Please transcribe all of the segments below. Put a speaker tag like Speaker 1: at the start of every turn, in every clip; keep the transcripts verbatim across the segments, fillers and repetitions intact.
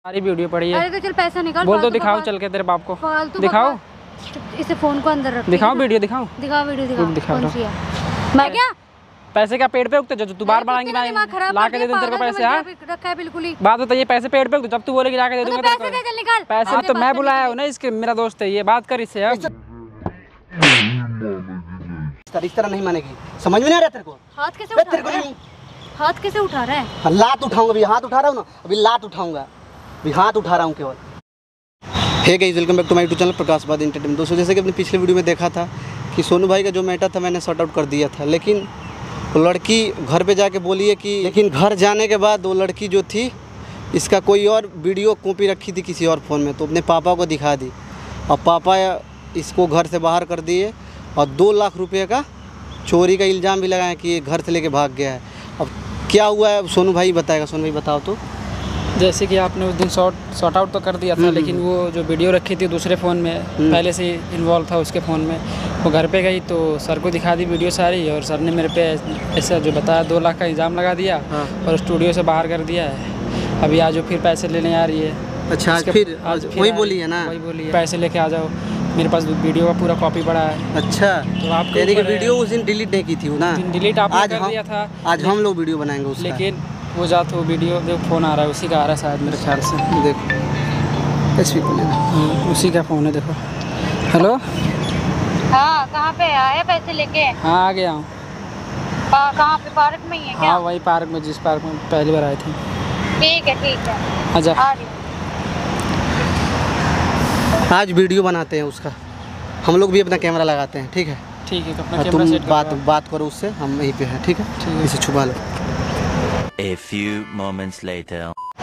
Speaker 1: सारी वीडियो पड़ी है।
Speaker 2: अरे तो चल पैसा निकाल।
Speaker 1: बोल तो दिखाओ चल के तेरे बाप को। दिखाओ
Speaker 2: इसे फोन को अंदर रख।
Speaker 1: दिखाओ वीडियो दिखाओ।
Speaker 2: दिखाओ वीडियो दिखाओ।
Speaker 1: दिखा
Speaker 2: कौन सी है? मैं क्या
Speaker 1: पैसे क्या पेड़ पे उगते जो तू बार बार आएंगी मैं ला के दे दूं तेरे को पैसे। हां
Speaker 2: रखा है बिल्कुल ही।
Speaker 1: बात बताइए पैसे पेड़ पे उगते जब तू बोलेगी ला के दे दूंगा तेरे को।
Speaker 2: पैसे दे चल निकाल।
Speaker 1: पैसे तो मैं बुलाया हूं ना, इसके मेरा दोस्त है ये, बात कर इससे। अब
Speaker 3: इस तरह नहीं मानेगी, समझ में नहीं आ रहा तेरे को?
Speaker 2: हाथ कैसे उठा रहा है? हाथ कैसे उठा रहा है?
Speaker 3: लात उठाऊंगा, अभी हाथ उठा रहा हूँ ना, अभी लात उठाऊंगा, अभी हाथ उठा रहा हूँ केवल। Hey guys, welcome back to my YouTube channel Prakash बाद एंटरटेनमेंट। दोस्तों जैसे कि अपने पिछले वीडियो में देखा था कि सोनू भाई का जो मैटर था मैंने सॉर्ट आउट कर दिया था, लेकिन वो लड़की घर पे जाके बोली है कि लेकिन घर जाने के बाद वो लड़की जो थी इसका कोई और वीडियो कॉपी रखी थी किसी और फ़ोन में, तो अपने पापा को दिखा दी और पापा इसको घर से बाहर कर दिए और दो लाख रुपये का चोरी का इल्ज़ाम भी लगाया कि ये घर से लेके भाग गया है। अब क्या हुआ है सोनू भाई बताएगा। सोनू भाई बताओ तो।
Speaker 1: जैसे कि आपने उस दिन शॉर्ट शॉर्ट आउट तो कर दिया था, लेकिन वो जो वीडियो रखी थी दूसरे फ़ोन में पहले से इन्वॉल्व था उसके फ़ोन में, वो घर पे गई तो सर को दिखा दी वीडियो सारी, और सर ने मेरे पे ऐसा जो बताया दो लाख का इल्ज़ाम लगा दिया। हाँ। और स्टूडियो से बाहर कर दिया है। अभी आज वो फिर पैसे लेने आ रही है।
Speaker 3: अच्छा आज फिर आज वही बोली है ना?
Speaker 1: वही बोली है पैसे लेके आ जाओ, मेरे पास वीडियो का पूरा कॉपी पड़ा है।
Speaker 3: अच्छा
Speaker 1: तो आपको
Speaker 3: यानी कि वीडियो उस दिन डिलीट नहीं की थी वो ना?
Speaker 1: डिलीट आपने कर दिया था।
Speaker 3: आज हम लोग वीडियो बनाएंगे उसका।
Speaker 1: लेकिन वो जा तो वीडियो जो फ़ोन आ रहा है उसी का आ रहा है शायद मेरे ख्याल से।
Speaker 3: देखो एस पी को लेना,
Speaker 1: उसी का फ़ोन है देखो। हेलो
Speaker 2: हाँ कहाँ पे आया पैसे लेके?
Speaker 1: हाँ आ गया हूँ।
Speaker 2: कहाँ पे? पार्क में ही है क्या?
Speaker 1: हाँ वही पार्क में, जिस पार्क में पहली बार आए थे।
Speaker 2: ठीक है ठीक है
Speaker 1: अच्छा
Speaker 2: आ रही।
Speaker 3: आज वीडियो बनाते हैं उसका, हम लोग भी अपना कैमरा लगाते हैं। ठीक है
Speaker 1: ठीक है अपना
Speaker 3: तुम
Speaker 1: कैमरा सेट
Speaker 3: बात बात करो उससे, हम यहीं पे हैं। ठीक है
Speaker 1: ठीक है
Speaker 3: इसे छुपा लो।
Speaker 4: A few moments later.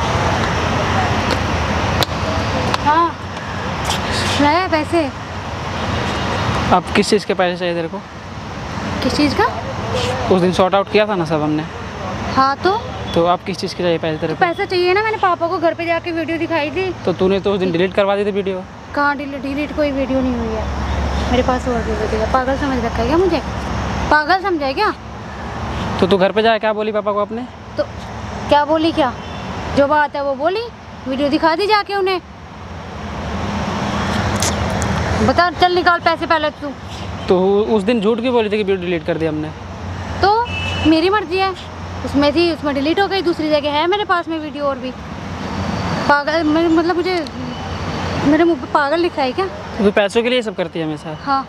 Speaker 2: हाँ लाया पैसे।
Speaker 1: अब किस चीज़ के पैसे चाहिए तेरे को?
Speaker 2: किस चीज़ का?
Speaker 1: उस दिन शॉर्ट आउट किया था ना सब हमने।
Speaker 2: हाँ तो
Speaker 1: तो अब किस चीज़ के चाहिए पैसे तेरे को?
Speaker 2: पैसा चाहिए ना, मैंने पापा को घर पे जाके वीडियो दिखाई थी।
Speaker 1: तो तूने तो उस दिन डिलीट करवा दी थी वीडियो।
Speaker 2: कहाँ डिलीट? डिलीट कोई वीडियो नहीं हुई है मेरे पास और वीडियो है। पागल समझ रखा है क्या मुझे? पागल समझा क्या?
Speaker 1: तो तू घर पे जाए क्या बोली पापा को अपने?
Speaker 2: तो क्या बोली? क्या जो बात है वो बोली, वीडियो दिखा दी जाके उन्हें। बता चल निकाल पैसे पहले तू।
Speaker 1: तो उस दिन झूठ क्यों बोली थी कि वीडियो डिलीट कर दिया हमने?
Speaker 2: तो मेरी मर्जी है, उसमें थी उसमें डिलीट हो गई, दूसरी जगह है मेरे पास में वीडियो और भी। पागल मतलब मुझे मेरे मुंह पे पागल लिखा है क्या?
Speaker 1: तू पैसों के लिए सब करती है हमेशा।
Speaker 2: हाँ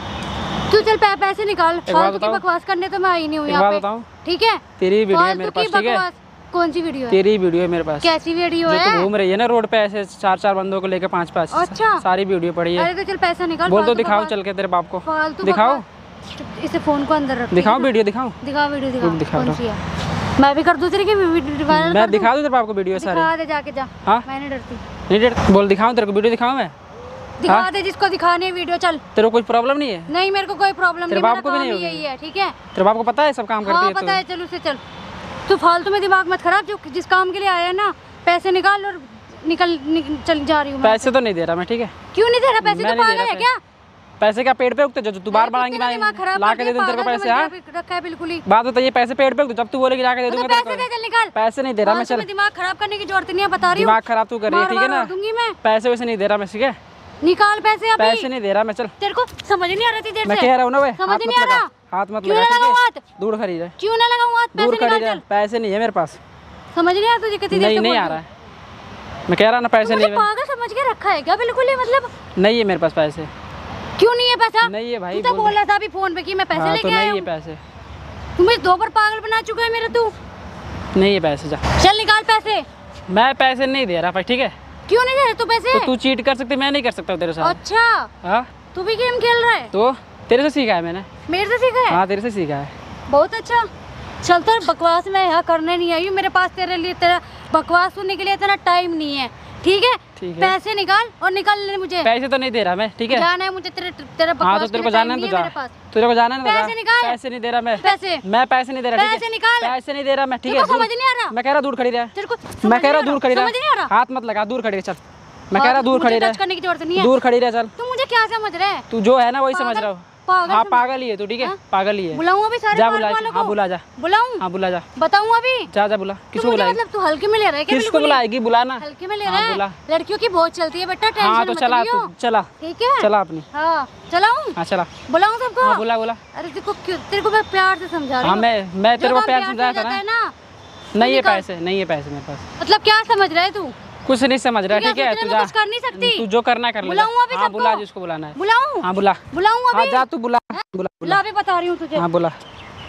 Speaker 2: तू चल पै, पैसे निकाल। फालतू की बकवास करने तो मैं आई नहीं हूँ यहाँ पे। बताऊँ ठीक है?
Speaker 1: तेरी वीडियो है मेरे पास। ठीक है
Speaker 2: कौन सी वीडियो है?
Speaker 1: तेरी वीडियो है मेरे पास।
Speaker 2: कैसी वीडियो है?
Speaker 1: तू घूम रही है ना रोड पे ऐसे चार चार बंदों को लेकर पांच पांच।
Speaker 2: अच्छा
Speaker 1: सारी वीडियो पड़ी है।
Speaker 2: अरे तो चल पैसा निकाल।
Speaker 1: बोल तो दिखाओ चल के तेरे बाप को। दिखाओ
Speaker 2: इसे फोन को अंदर रख।
Speaker 1: दिखाओ वीडियो दिखाओ।
Speaker 2: दिखाओ वीडियो दिखाओ। कौन सी है? मैं भी कर दूँ तेरे की वीडियो?
Speaker 1: मैं दिखा दूँ तेरे बाप को वीडियो सारी?
Speaker 2: दिखा दे जाके जा। हाँ मैं नहीं डरती।
Speaker 1: नहीं डर? बोल दिखाऊं तेरे को वीडियो दिखाऊं मैं?
Speaker 2: दिखा दे जिसको दिखाने वीडियो। चल
Speaker 1: तेरे को कोई प्रॉब्लम नहीं है?
Speaker 2: नहीं मेरे को कोई प्रॉब्लम नहीं।
Speaker 1: तेरे बाप को भी नहीं
Speaker 2: यही है ठीक है?
Speaker 1: तेरे बाप को पता है सब काम करती है?
Speaker 2: हाँ पता है। चल उससे चल, तू फालतू में दिमाग मत खराब। जो जिस काम के लिए आया है ना, पैसे निकाल और निकल, निकल चल जा रही हूँ।
Speaker 1: पैसे तो नहीं दे रहा मैं। ठीक है
Speaker 2: क्यों नहीं दे रहा पैसे? तो पागल है क्या?
Speaker 1: पैसे क्या पेड़ पे उगते जो तू बार बार आएंगी मैं ला के दे दूं तेरे को पैसे? हाँ
Speaker 2: रखा है बिल्कुल ही।
Speaker 1: बात बताइए पैसे पेड़ पे उगते जब तू बोलेगी ला के दे दूंगा तेरे को।
Speaker 2: पैसे दे चल निकाल।
Speaker 1: पैसे नहीं दे रहा मैं। चल
Speaker 2: दिमाग खराब करने की जरूरत नहीं है, बता रही हूँ।
Speaker 1: दिमाग खराब तू कर रही है ठीक है ना?
Speaker 2: दूंगी मैं।
Speaker 1: पैसे वैसे नहीं दे रहा मैं। ठीक है निकाल
Speaker 2: पैसे अभी।
Speaker 1: पैसे नहीं दे रहा मैं। चल
Speaker 2: तेरे को समझ नहीं आ रही थी देर से।
Speaker 1: मैं कह रहा हूँ ना,
Speaker 2: समझ नहीं आ रहा।
Speaker 1: हाथ मत
Speaker 2: लगा।
Speaker 1: लगा, दूर खरीद है।
Speaker 2: क्यों ना लगाऊं हाथ?
Speaker 1: दूर खरीद। पैसे नहीं है मेरे पास।
Speaker 2: समझ नहीं आ रहा तुझे कितनी देर से?
Speaker 1: नहीं नहीं आ रहा है। मैं कह रहा ना पैसे नहीं है।
Speaker 2: पागल समझ के रखा है क्या बिल्कुल ही? मतलब
Speaker 1: नहीं है मेरे पास पैसे।
Speaker 2: क्यों नहीं है पैसा?
Speaker 1: नहीं है भाई।
Speaker 2: तू तो बोल रहा था अभी फोन पे कि मैं पैसे लेके आया हूं।
Speaker 1: नहीं है पैसे।
Speaker 2: तू मुझे दो बार पागल बना चुका है मेरा। तू
Speaker 1: नहीं है पैसे। जा
Speaker 2: चल निकाल पैसे।
Speaker 1: मैं पैसे नहीं दे रहा भाई। ठीक है
Speaker 2: क्यों नहीं दे रहा तू पैसे?
Speaker 1: तो तू चीट कर सकती, मैं नहीं कर सकता तेरे साथ।
Speaker 2: अच्छा
Speaker 1: हाँ
Speaker 2: तू भी गेम खेल रहा है?
Speaker 1: तो तेरे से सीखा है मैंने।
Speaker 2: मेरे से सीखा है?
Speaker 1: हाँ तेरे से सीखा है।
Speaker 2: बहुत अच्छा। चल तो बकवास मैं यहाँ करने नहीं आई हूँ। मेरे पास तेरे लिए तेरा बकवास सुनने के लिए इतना टाइम नहीं है। ठीक है? ठीक है पैसे निकाल और निकाल ले मुझे।
Speaker 1: पैसे तो नहीं दे रहा मैं। ठीक है
Speaker 2: जाना है मुझे तेरे तेरा बकवास।
Speaker 1: हाँ तो तेरे को जाना है तो जा। तेरे को जाना है ना?
Speaker 2: पैसे निकाल।
Speaker 1: पैसे नहीं दे रहा मैं।
Speaker 2: पैसे
Speaker 1: मैं पैसे नहीं दे रहा।
Speaker 2: पैसे निकाल।
Speaker 1: पैसे नहीं दे रहा मैं। ठीक है
Speaker 2: समझ नहीं आ रहा।
Speaker 1: मैं कह रहा दूर खड़ी रहा।
Speaker 2: तेरे को
Speaker 1: मैं कह रहा दूर खड़ी
Speaker 2: समझ नहीं आ
Speaker 1: रहा।
Speaker 2: रहा।
Speaker 1: हाथ मत लगा, दूर खड़ी रह। चल मैं कह रहा दूर खड़ी रह।
Speaker 2: करने की जरूरत नहीं है।
Speaker 1: दूर खड़ी रह। चल
Speaker 2: तू मुझे क्या समझ रहा है?
Speaker 1: तू जो है ना वही समझ रहा हूँ।
Speaker 2: पागल
Speaker 1: हाँ
Speaker 2: तुम।
Speaker 1: पागल ही है तू, ठीक है, पागल ही है।
Speaker 2: बुलाऊं अभी सारे
Speaker 1: जा
Speaker 2: पार्क
Speaker 1: बुला,
Speaker 2: वालों
Speaker 1: हाँ
Speaker 2: को?
Speaker 1: बुला जा,
Speaker 2: बुलाऊं?
Speaker 1: हाँ बुला जा,
Speaker 2: बताऊं अभी?
Speaker 1: जा जा बुला।
Speaker 2: तू
Speaker 1: किसको
Speaker 2: मुझे
Speaker 1: बुलाएगी?
Speaker 2: मतलब तू हल्के में ले रहा है क्या?
Speaker 1: किसको
Speaker 2: बिल्कुल ही?
Speaker 1: बुलाएगी? बुलाना।
Speaker 2: हल्के में ले
Speaker 1: हाँ,
Speaker 2: रहा है?
Speaker 1: बुला।
Speaker 2: लड़कियों की बहुत चलती है बेटा, टेंशन
Speaker 1: हाँ तो
Speaker 2: मत
Speaker 1: चला
Speaker 2: लियो।
Speaker 1: तू, चला
Speaker 2: ठीक है,
Speaker 1: चला अपनी।
Speaker 2: हाँ चलाऊं?
Speaker 1: हाँ चला,
Speaker 2: बुलाऊं सबको?
Speaker 1: हाँ बुला बुला।
Speaker 2: अरे तेरे को क्यों, तेरे को मैं प्यार से समझा रही
Speaker 1: हाँ
Speaker 2: हूँ।
Speaker 1: मैं मैं तेरे
Speaker 2: जो
Speaker 1: को
Speaker 2: काम
Speaker 1: प्यार
Speaker 2: से
Speaker 1: समझाया
Speaker 2: हो
Speaker 1: था
Speaker 2: जाता
Speaker 1: ना।
Speaker 2: है ना,
Speaker 1: नहीं है
Speaker 2: निकल।
Speaker 1: पैसे, नहीं है पैसे मेरे पास।
Speaker 2: मतलब क्या समझ रहा है तू?
Speaker 1: कुछ नहीं समझ रहा,
Speaker 2: क्या
Speaker 1: ठीक है,
Speaker 2: सोच
Speaker 1: तू
Speaker 2: रहा है? मैं
Speaker 1: जा,
Speaker 2: कुछ कर नहीं सकती।
Speaker 1: तू जो करना कर ले।
Speaker 2: बुलाऊं अभी
Speaker 1: हाँ
Speaker 2: सबको?
Speaker 1: बुला जिसको बुलाना है।
Speaker 2: बुलाऊं?
Speaker 1: हाँ बुला,
Speaker 2: बुलाऊं
Speaker 1: हाँ
Speaker 2: अभी?
Speaker 1: जा तू बुला, बुला
Speaker 2: ला
Speaker 1: बुला।
Speaker 2: अभी बता रही हूँ तुझे।
Speaker 1: हाँ बुला।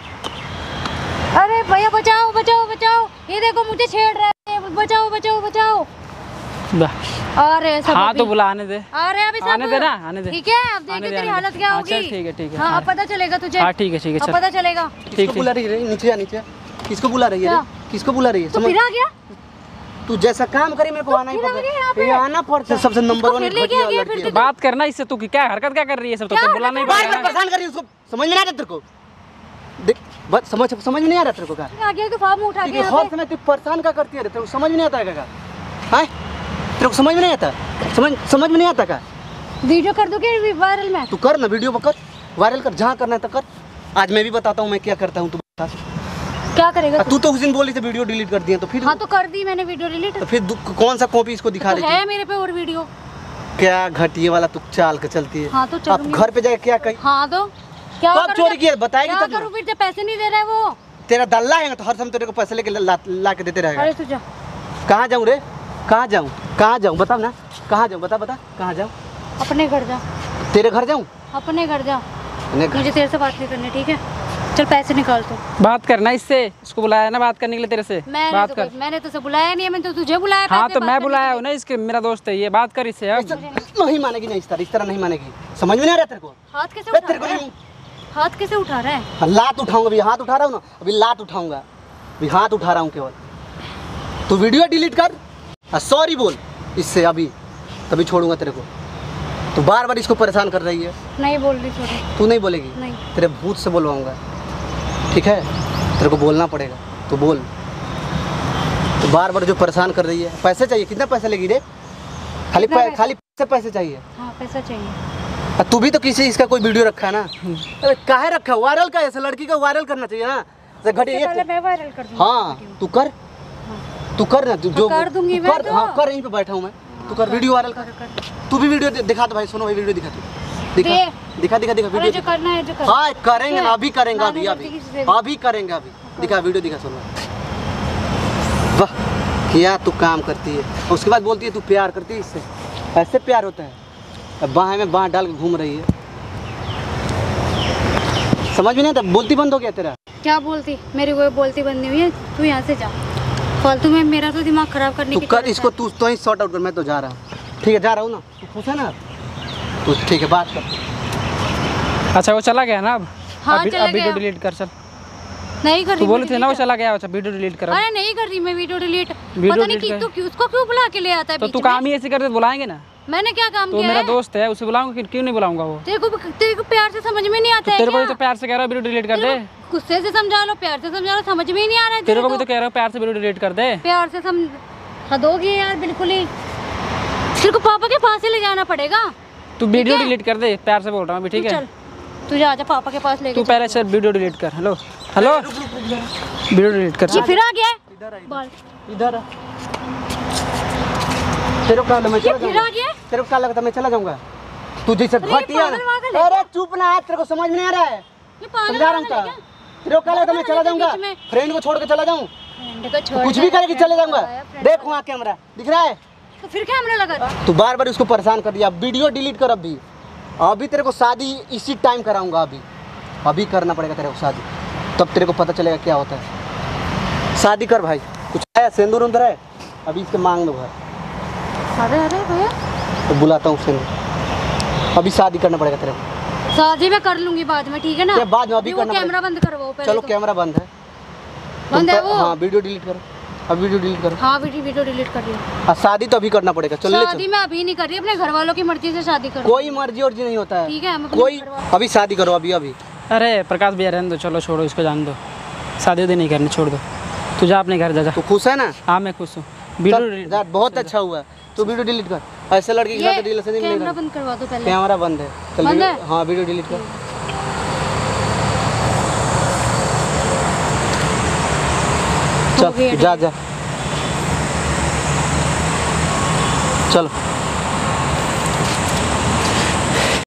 Speaker 2: अरे भैया बचाओ बचाओ बचाओ, ये देखो मुझे छेड़ रहा है, बचाओ बचाओ बचाओ।
Speaker 1: बा।
Speaker 2: अरे सब
Speaker 1: हाँ
Speaker 2: अभी।
Speaker 1: तो बुला, आने दे,
Speaker 2: आ रहे हैं अभी सब।
Speaker 1: आने दे ना, आने दे।
Speaker 2: ठीक है, अब
Speaker 1: आने
Speaker 2: देखिए
Speaker 1: दे,
Speaker 2: तेरी
Speaker 1: आने दे।
Speaker 2: हालत क्या
Speaker 1: हाँ,
Speaker 2: होगी।
Speaker 1: चल ठीक है, ठीक है,
Speaker 2: हाँ
Speaker 1: हाँ।
Speaker 2: अब पता चलेगा तुझे।
Speaker 1: हाँ ठीक है, ठीक है,
Speaker 2: अब
Speaker 1: चल
Speaker 2: पता चलेगा।
Speaker 1: ठीक
Speaker 3: किसको
Speaker 1: ठीक।
Speaker 3: बुला रही है? नीचे आ, नीचे आ। किसको बुला रही है
Speaker 2: क्या?
Speaker 3: रे? किसको बुला रही है?
Speaker 2: तो
Speaker 3: समझ,
Speaker 2: फिर आ गया?
Speaker 3: तू जैसा काम करे मेरे को आना ही
Speaker 2: फिर आ गया यहाँ
Speaker 3: पड़ता
Speaker 2: पे?
Speaker 3: है। ये आना पड़ता है, सबसे नंबर वन
Speaker 2: फिर लेके
Speaker 3: घटिया
Speaker 2: आ गया,
Speaker 3: लड़की
Speaker 2: फिर
Speaker 3: है।
Speaker 1: बात करना इससे, तू क्या हरकत क्या कर रही है सब? तो
Speaker 2: क्या
Speaker 1: तो बुलाना ही
Speaker 3: बार
Speaker 1: पड़ेगा
Speaker 3: बार
Speaker 1: ना।
Speaker 3: परेशान कर रही है उसको, समझ में नहीं आ रहा तेरे को? देख बस, समझ समझ में नहीं आ रहा तेरे को? क्या
Speaker 2: आ गया तो फार्म उठा
Speaker 3: ठीक
Speaker 2: के
Speaker 3: है,
Speaker 2: यहाँ
Speaker 3: हर
Speaker 2: पे।
Speaker 3: समय तू परेशान क्या करती है रे? तेरे को समझ में नहीं आता है क्या? हाँ, तेरे को समझ में नहीं आता? समझ समझ में नहीं आता क्या?
Speaker 2: वीडियो कर दोगे वायरल में?
Speaker 3: तू कर ना, वीडियो पर कर, वायरल कर, जहाँ करना है तो कर। आज मैं भी बताता हूँ मैं क्या करता हूँ, तू बता।
Speaker 2: क्या करेगा
Speaker 3: तू तो उस दिन बोली थी वीडियो डिलीट कर दिया, तो फिर
Speaker 2: हाँ तो कर दी मैंने वीडियो डिलीट।
Speaker 3: तो फिर दु- कौन सा कॉपी इसको दिखा
Speaker 2: तो
Speaker 3: रही थी?
Speaker 2: है मेरे पे और वीडियो।
Speaker 3: क्या घटिया वाला तू चाल के चलती है?
Speaker 2: हाँ तो
Speaker 3: अब
Speaker 2: चलूंगी।
Speaker 3: घर पे जाके क्या कही?
Speaker 2: हाँ तो क्या
Speaker 3: कब
Speaker 2: करूं
Speaker 3: चोरी
Speaker 2: जब-
Speaker 3: किया बताएगी
Speaker 2: क्या
Speaker 3: तब ना।
Speaker 2: करूं फिर जब पैसे नहीं दे रहे वो?
Speaker 3: तेरा दल्ला है ना, तो हर समय तेरे को पैसे लेके ला, ला के देते रहेगा।
Speaker 2: अरे तू जा।
Speaker 3: कहाँ जाऊँ रे? कहाँ जाऊँ? कहाँ जाऊँ बताओ ना, कहाँ जाऊँ? बता बता, कहाँ जाऊँ?
Speaker 2: अपने घर जा,
Speaker 3: तेरे घर जाऊँ?
Speaker 2: अपने घर जा।
Speaker 3: अपने घर?
Speaker 2: मुझे तेरे से बात नहीं करनी, ठीक है? चल पैसे निकाल तू।
Speaker 1: बात करना इससे, इसको बुलाया ना बात करने के लिए तेरे से।
Speaker 2: मैंने
Speaker 1: बात
Speaker 2: तो
Speaker 1: कर।
Speaker 2: कोई- मैंने तो उसे बुलाया नहीं है, मैंने तो तुझे बुलाया।
Speaker 1: हाँ
Speaker 2: पैसे
Speaker 1: तो
Speaker 2: बात
Speaker 1: मैं
Speaker 2: करने
Speaker 1: बुलाया
Speaker 2: के
Speaker 1: हूँ ना, इसके मेरा दोस्त है ये, बात कर इससे अब।
Speaker 3: ऐसा नहीं मानेगी ना, इस तरह इस तरह नहीं मानेगी। समझ में नहीं आ रहा तेरे को?
Speaker 2: लिए। हाथ कैसे
Speaker 3: बे,
Speaker 2: उठा
Speaker 3: तेरे को
Speaker 2: रहा है?
Speaker 3: नहीं-
Speaker 2: हाथ कैसे उठा रहा है?
Speaker 3: हाँ, लात उठाऊंगा, अभी हाथ उठा रहा हूँ ना, अभी लात उठाऊंगा, अभी हाथ उठा रहा हूँ केवल। तू वीडियो डिलीट कर और सॉरी बोल इससे अभी, तभी छोड़ूंगा तेरे को। तू बार बार इसको परेशान कर रही है।
Speaker 2: नहीं बोल रही, सॉरी।
Speaker 3: तू नहीं बोलेगी?
Speaker 2: नहीं।
Speaker 3: तेरे भूत से बोलवाऊंगा, ठीक है? तेरे को बोलना पड़ेगा, तू बोल। तो बार बार जो परेशान कर रही है, पैसे चाहिए, कितना पैसा लेगी रे? खाली
Speaker 2: कितना
Speaker 3: पै,
Speaker 2: पैसा?
Speaker 3: खाली पैसे पैसे चाहिए।
Speaker 2: हाँ पैसा चाहिए।
Speaker 3: और तू भी तो किसी इसका कोई वीडियो रखा है ना? अरे काहे रखा है? वायरल का, ऐसे लड़की का वायरल करना चाहिए ना। ऐसे घटी
Speaker 2: इससे पहले
Speaker 3: एक,
Speaker 2: मैं वायरल कर दूंगी
Speaker 3: हाँ
Speaker 2: वीडियो।
Speaker 3: तू कर, तू कर ना, तू
Speaker 2: हाँ,
Speaker 3: जो
Speaker 2: कर दूंगी
Speaker 3: तू
Speaker 2: मैं
Speaker 3: कर,
Speaker 2: तो।
Speaker 3: हाँ कर, यहीं पे बैठा हूँ मैं। तू कर वीडियो वायरल कर।
Speaker 2: कर, कर।
Speaker 3: तू भी वीडियो दे- दिखा दो भाई, सुनो भाई, वीडियो दिखा तू, दिखा
Speaker 2: दे।
Speaker 3: दिखा दिखा दिखा
Speaker 2: अरे
Speaker 3: वीडियो
Speaker 2: जो
Speaker 3: दिखा।
Speaker 2: करना है जो कर।
Speaker 3: हाँ करेंगे ना, अभी करेंगे,
Speaker 2: मैं
Speaker 3: अभी
Speaker 2: नहीं
Speaker 3: अभी
Speaker 2: करती किसी से भी।
Speaker 3: अभी करेंगे, अभी दिखा वीडियो दिखा, सुनो। वाह क्या तू काम करती है, उसके बाद बोलती है तू प्यार करती है इससे। ऐसे प्यार होता है? अब बाहें में बाह डाल के घूम रही है, समझ में नहीं आता? बोलती बंद हो गया तेरा?
Speaker 2: क्या बोलती? मेरी वो बोलती बंद नहीं हुई है। तू यहाँ से जा, फालतू में मेरा तो दिमाग खराब करने
Speaker 3: तू
Speaker 2: की
Speaker 3: कर
Speaker 2: जरूरत
Speaker 3: इसको,
Speaker 2: है।
Speaker 3: तू तो ही सॉर्ट आउट कर, मैं तो जा रहा हूँ। ठीक है जा रहा हूँ ना, तू खुश है ना? तू ठीक है बात कर।
Speaker 1: अच्छा वो चला गया ना अब?
Speaker 2: हाँ,
Speaker 1: अब
Speaker 2: चला
Speaker 1: अब वीडियो
Speaker 2: गया।
Speaker 1: डिलीट कर, चल।
Speaker 2: नहीं कर
Speaker 1: तू
Speaker 2: रही
Speaker 1: बोली
Speaker 2: मैं
Speaker 1: थी ना वो
Speaker 2: delete।
Speaker 1: चला गया, अच्छा वीडियो डिलीट कर अब।
Speaker 2: अरे नहीं कर रही मैं वीडियो डिलीट।
Speaker 1: वीडियो
Speaker 2: पता नहीं
Speaker 1: delete
Speaker 2: कि
Speaker 1: कर।
Speaker 2: तू क्यों उसको क्यों बुला के ले आता है
Speaker 1: तो
Speaker 2: बीच
Speaker 1: तू
Speaker 2: में?
Speaker 1: काम ही ऐसे करते तो बुलाएंगे ना।
Speaker 2: मैंने क्या काम
Speaker 1: तो
Speaker 2: किया
Speaker 1: मेरा
Speaker 2: है?
Speaker 1: दोस्त है, उसे बुलाऊंगा, कि क्यों नहीं बुलाऊंगा वो?
Speaker 2: तेरे को तेरे को प्यार से समझ में नहीं आता है
Speaker 1: तेरे को भी
Speaker 2: क्या?
Speaker 1: तो प्यार से कह रहा हूँ वीडियो डिलीट कर दे।
Speaker 2: तेरे को गुस्से से समझा लो, प्यार से समझा लो, समझ में ही नहीं आ रहा है
Speaker 1: तेरे को भी
Speaker 2: तो
Speaker 1: तो कह रहा हूँ प्यार से वीडियो डिलीट कर दे।
Speaker 2: प्यार से सम हद हो गई यार बिल्कुल ही। तेरे को पापा के पास ही ले जाना पड़ेगा।
Speaker 1: तू वीडियो
Speaker 2: है?
Speaker 1: डिलीट कर दे, प्यार से बोल रहा हूँ अभी, ठीक
Speaker 2: तू
Speaker 1: है?
Speaker 2: चल, तू जा जा पापा के पास लेके
Speaker 1: तू
Speaker 2: चल।
Speaker 1: पहले सर वीडियो डिलीट कर। हेलो हेलो, वीडियो डिलीट कर।
Speaker 2: ये फिर आ गया है? बाल।
Speaker 3: इधर आ। तेरे को क्या लगा मैं
Speaker 2: ये
Speaker 3: चला
Speaker 2: फिर
Speaker 3: जाऊंगा?
Speaker 2: आ गया है?
Speaker 3: तेरे को क्या लगता मैं चला जाऊंगा? तू जैसे
Speaker 2: अरे
Speaker 3: घटिया
Speaker 2: पागल वागल है
Speaker 3: अरे चुप ना, तेरे को समझ में नहीं आ रहा है?
Speaker 2: ये पागल
Speaker 3: समझा रहा हूँ
Speaker 2: वागल है
Speaker 3: क्या?
Speaker 2: क्या?
Speaker 3: तेरे को क्या लगता मैं
Speaker 2: पागल
Speaker 3: चला
Speaker 2: है
Speaker 3: जाऊंगा?
Speaker 2: बीच में।
Speaker 3: फ्रेंड को छोड़ के चला जाऊं?
Speaker 2: फ्रेंड को छोड़
Speaker 3: कुछ
Speaker 2: के
Speaker 3: भी करेगी
Speaker 2: फ्रेंड
Speaker 3: चले जाऊंगा।
Speaker 2: आया, फ्रेंड
Speaker 3: देख वहाँ कैमरा दिख रहा है?
Speaker 2: तो फिर कैमरा लगा।
Speaker 3: तू बार बार उसको परेशान कर दिया, वीडियो डिलीट कर अभी। अभी तेरे को शादी इसी टाइम कराऊंगा, अभी अभी करना पड़ेगा तेरे को शादी, तब तेरे को पता चलेगा क्या होता है। शादी कर भाई, कुछ है सिंदूर उंदूर है? अभी इसके मांग लो घर,
Speaker 2: अरे अरे भैया
Speaker 3: तो बुलाता हूँ सिंदूर। अभी शादी करना पड़ेगा तेरे को।
Speaker 2: शादी में कर लूंगी बाद में, ठीक है ना?
Speaker 3: क्या बाद में? अभी
Speaker 2: अभी वो
Speaker 3: करना
Speaker 2: कैमरा
Speaker 3: पड़ेगा।
Speaker 2: बंद करवाओ पहले
Speaker 3: चलो
Speaker 2: तो।
Speaker 3: कैमरा बंद है,
Speaker 2: बंद
Speaker 3: तुम
Speaker 2: है
Speaker 3: कर-
Speaker 2: वो?
Speaker 3: हाँ वीडियो डिलीट करो, अब वीडियो डिलीट करो।
Speaker 2: हाँ वीडियो वीडियो डिलीट कर दिया।
Speaker 3: हाँ शादी तो अभी करना पड़ेगा, चल ले
Speaker 2: शादी
Speaker 3: चल।
Speaker 2: मैं अभी नहीं कर रही, अपने घर वालों की मर्जी से शादी करूँ।
Speaker 3: कोई मर्जी वर्जी नहीं होता
Speaker 2: ठीक
Speaker 3: है,
Speaker 2: है, हम अपने
Speaker 3: कोई
Speaker 2: घर वालों-
Speaker 3: अभी शादी करो, अभी अभी।
Speaker 1: अरे प्रकाश भैया रहने दो, चलो छोड़ो इसको, जान दो, शादी उदी नहीं करनी, छोड़ दो। तू जा अपने घर, जा जा।
Speaker 3: तू खुश है ना?
Speaker 1: हाँ मैं खुश हूँ। वीडियो
Speaker 3: चल,
Speaker 1: डिलीट-
Speaker 3: जा, बहुत अच्छा हुआ, तू वीडियो डिलीट कर। ऐसे लड़के के साथ
Speaker 2: ये
Speaker 3: रिलेशन नहीं
Speaker 2: कैमरा
Speaker 3: मिलेगा।
Speaker 2: बंद करवा दो पहले।
Speaker 3: कैमरा बंद है, चल
Speaker 2: बंद
Speaker 3: वीडियो-
Speaker 2: है?
Speaker 3: हाँ वीडियो डिलीट कर।
Speaker 2: हो गया
Speaker 3: चल जा जा चलो।